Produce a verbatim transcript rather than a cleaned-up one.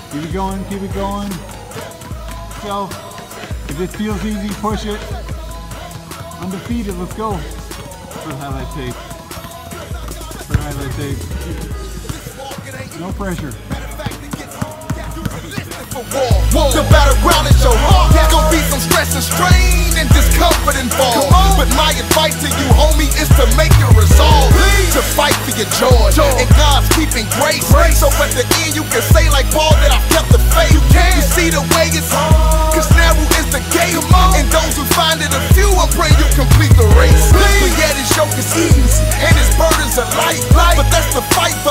Keep it going, keep it going. So, if it feels easy, push it. Undefeated, let's go. Put highlight tape. Put highlight tape. No pressure. The battleground is your heart. There's gonna be some stress and strain and discomfort involved. But my advice to you, homie, is to make your resolve to fight for your joy. And God's keeping grace. So at the end you can say like Paul that I've kept the faith. You see the way it's cause narrow is the gate. And those who find it a few, I pray you complete the race. But yet his yoke is easy and his burdens are light. But that's the fight for